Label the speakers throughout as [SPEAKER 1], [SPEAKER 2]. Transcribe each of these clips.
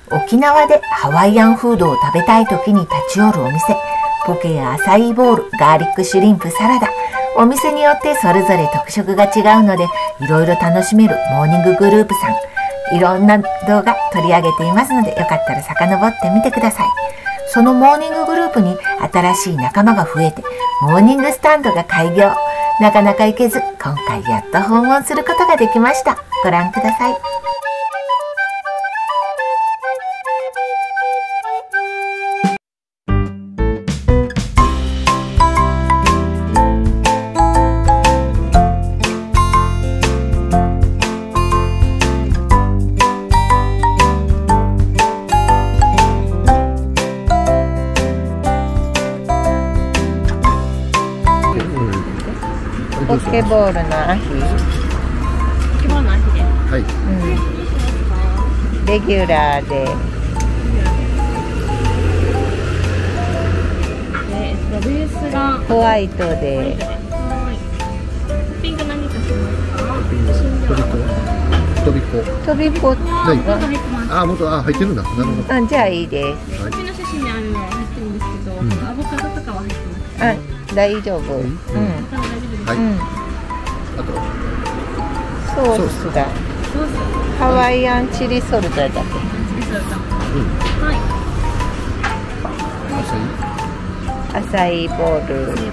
[SPEAKER 1] 沖縄でハワイアンフードを食べたい時に立ち寄るお店、ポケやアサイーボール、ガーリックシュリンプサラダ。お店によってそれぞれ特色が違うので、いろいろ楽しめるモーニンググループさん。いろんな動画取り上げていますので、よかったら遡ってみてください。そのモーニンググループに新しい仲間が増えて、モーニングスタンドが開業。なかなか行けず、今回やっと訪問することができました。ご覧ください。ポケボールのアヒ。ポケボールのアヒで。はい。レギュラーで。ベースがホワイトで。ピンク何かしますか？とびこ。とびこ。あ、もっと入ってるんだ。なるほど。じゃあいいです。こっちの写真にあるのは入ってるんですけど、アボカドとかは入ってます。大丈夫。はい。あとソースがハワイアンチリソルトだけ。チリソルト。はい。アサイーボール。レ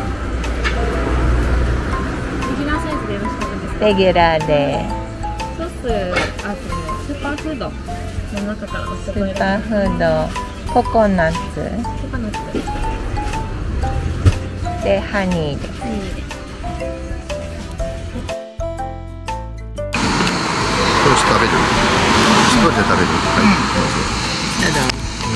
[SPEAKER 1] ギュラーサイズでよろしかったですか？レギュラーで。ソーススーパーフードの中からおすすめ。スーパーフードココナッツ。ココナッツ。でハニーで。少し食べる。少しで食べる。はい。どうぞ。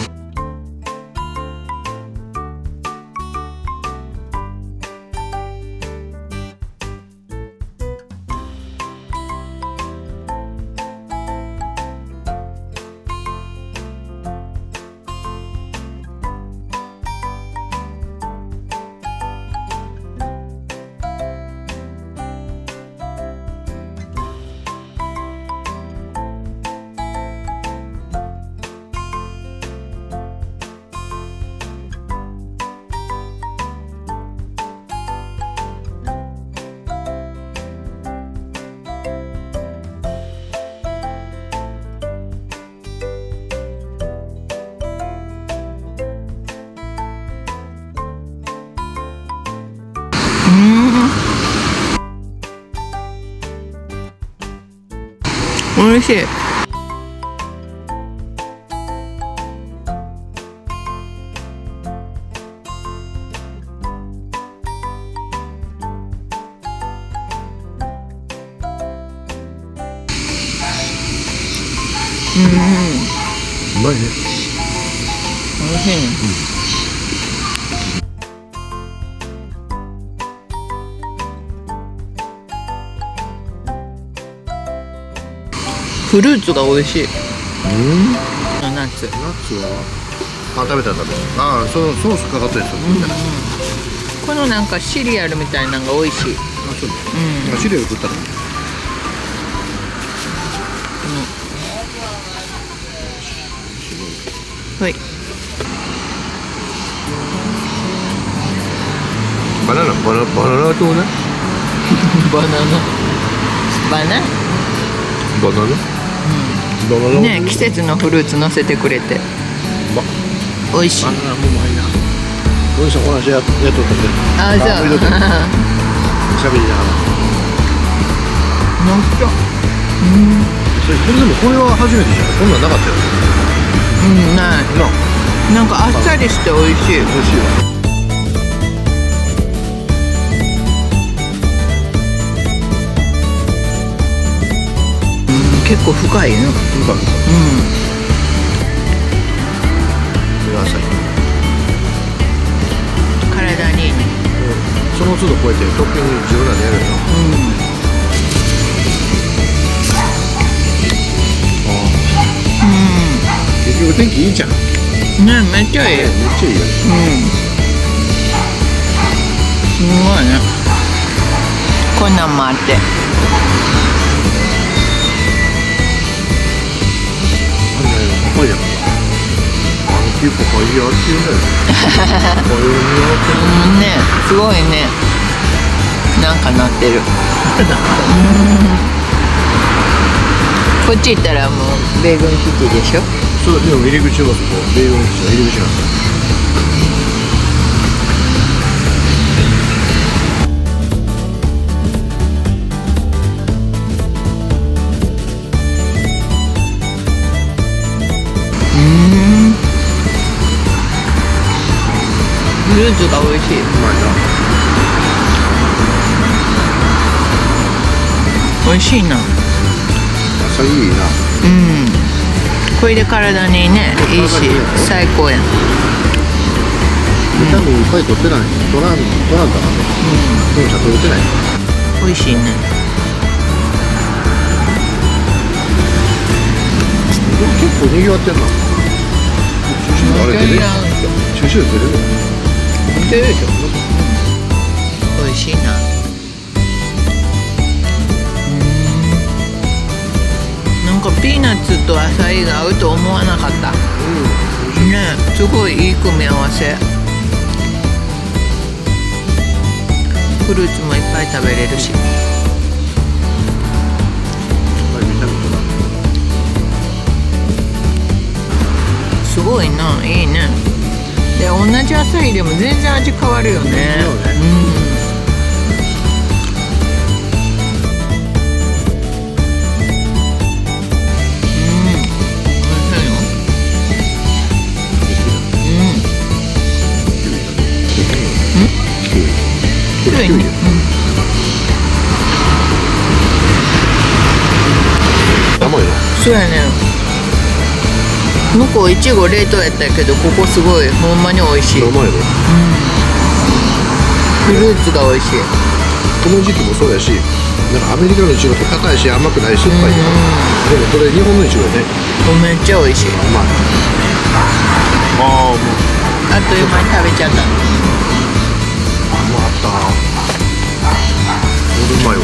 [SPEAKER 1] おいしい。うまいね。おいしいね。フルーツが美味しい。ナッツ。ナッツは。食べた。ああ、ソースかかったやつ。このなんかシリアルみたいなのが美味しい。あ、そう。シリアル食ったの。はい。バナナとね。バナナ。ね、季節のフルーツ乗せてくれて。美味しい。バナナもうまいな。おじさん、同じやっとったって。あ、じゃあ。喋りながら。なんか。これは初めてじゃん。こんなんなかったよ。ない。なんかあっさりして美味しい。美味しいわ。結構深いね。深い。体にいいね。その都度こうやってトッピング自分らでやるの。結局天気いいじゃん。ね、めっちゃいい。めっちゃいいよ。すごいね。こんなんもあって。
[SPEAKER 2] パイヤ結構パイヤっていうね。パイヤ
[SPEAKER 3] ね、すごいね。なんかなってる。こっち行ったらもう米軍基地でしょ。
[SPEAKER 2] そう、でも入り口はそこ、米軍基地の入り口なんだ。
[SPEAKER 3] フルーツが美味しい。
[SPEAKER 2] うまいな。
[SPEAKER 3] 美味しいな。
[SPEAKER 2] 野菜いいな。
[SPEAKER 3] うん。これで体にね、いいし、最高やん。
[SPEAKER 2] ビタミンいっぱい取ってない。取らんからね。でもちゃんと取れてない。
[SPEAKER 3] 美味しいね。
[SPEAKER 2] 結構賑わってんな。あれ出る？駐車場出るよ。
[SPEAKER 3] 出るでしょ。美味しいな。なんかピーナッツとアサイが合うと思わなかった。ね、すごいいい組み合わせ。フルーツもいっぱい食べれるし。すごいな、いいね。で、同じアサイでも全然味変わるよね。そうやね。向こういちご冷凍やったけど、ここすごいほんまに美味しい。
[SPEAKER 2] うまいの。
[SPEAKER 3] フルーツが美味しい。
[SPEAKER 2] この時期もそうやし、なんかアメリカのいちごって硬いし甘くないし酸っぱいよ。でもこれ日本のいちごね。
[SPEAKER 3] めっちゃ美味しい。
[SPEAKER 2] うまい。ああ、もう
[SPEAKER 3] あっという間に食べちゃった。
[SPEAKER 2] うまかった。うまいわ。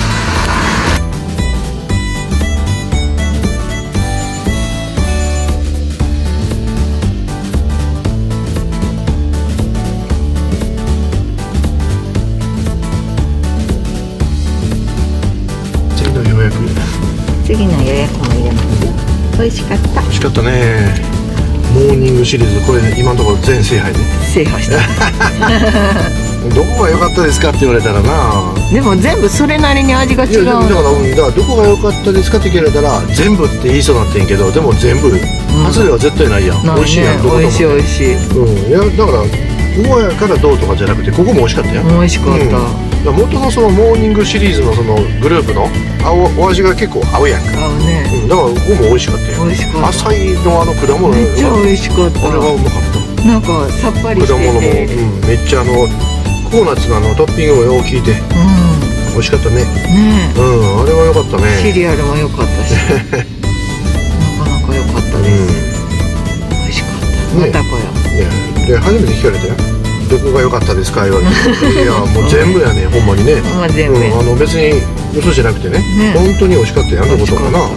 [SPEAKER 3] 次の予約も入れます。美味しかった。
[SPEAKER 2] 美味しかったね。モーニングシリーズ、これ今のところ全制覇ね。
[SPEAKER 3] 制覇した。
[SPEAKER 2] どこが良かったですかって言われたらな。
[SPEAKER 3] でも全部それなりに味が違う。
[SPEAKER 2] だからどこが良かったですかって聞かれたら全部って言いそうになってんけど、でも全部外れは絶対ないやん。美味しいやん。
[SPEAKER 3] 美味しい美味しい。
[SPEAKER 2] いやだからここやからどうとかじゃなくて、ここも美味しかったやん。
[SPEAKER 3] 美味しかった。
[SPEAKER 2] 元のそのモーニングシリーズのそのグループのお味が結構合うやんか。
[SPEAKER 3] 合うね。
[SPEAKER 2] だからここも美味しかったよ。
[SPEAKER 3] 美味しかった。
[SPEAKER 2] アサイの果物
[SPEAKER 3] めっちゃ美味しかった。
[SPEAKER 2] あれはうまかった。
[SPEAKER 3] なんかさっぱりしてて。
[SPEAKER 2] 果物もめっちゃココナッツのトッピングもよう効いて美味しかったね。
[SPEAKER 3] ね
[SPEAKER 2] え。あれは良かったね。
[SPEAKER 3] シリアルも良かったし。なかなか良かったです。美味しかった。また来よう。
[SPEAKER 2] で初めて聞かれたよ。どこが良かったですか言われて。いやもう全部やね、ほんまにね。
[SPEAKER 3] 全部。
[SPEAKER 2] 別に嘘じゃなくてね、本当に美味しかったやんってことかな。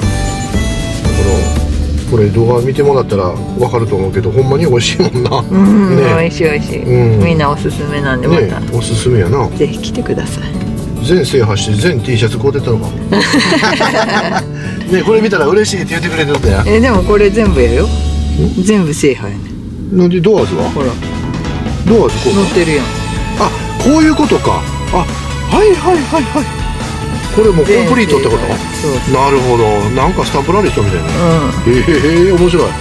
[SPEAKER 2] これ動画見てもらったら分かると思うけど、ほんまに美味しいもんな。
[SPEAKER 3] 美味しい美味しい。みんなおすすめなんで、また
[SPEAKER 2] おすすめやな。
[SPEAKER 3] ぜひ来てください。
[SPEAKER 2] 全制覇して全 T シャツ買うてたのか。ね、これ見たら嬉しいって言ってくれてたやん。
[SPEAKER 3] でもこれ全部やよ。全部制覇やね。
[SPEAKER 2] なんでドアーズは？ほら。ドアーズこう
[SPEAKER 3] 乗ってるやん。
[SPEAKER 2] あ、こういうことか。あ、はいはいはいはい。これもうコンプリートってこと？なるほど。なんかスタンプラリーしたみたいな。面白い。お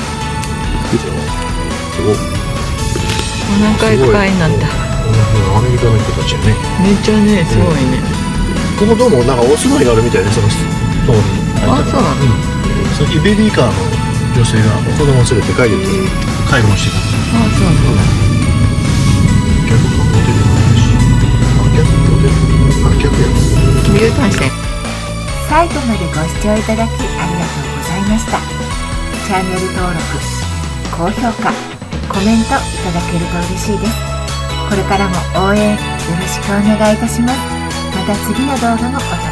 [SPEAKER 3] 腹いっぱいになった。
[SPEAKER 2] アメリカの人たちやね。
[SPEAKER 3] めっちゃね、すごいね。
[SPEAKER 2] ここどうもなんかお住まいがあるみたいで、その通り。
[SPEAKER 3] あ、そうなの。
[SPEAKER 2] さっきベビーカーの女性が子供を連れて帰るって買い物してた。
[SPEAKER 3] あ、そうそう。
[SPEAKER 1] 最後までご視聴いただきありがとうございました。チャンネル登録、高評価、コメントいただけると嬉しいです。これからも応援よろしくお願いいたします。また次の動画もお楽しみに。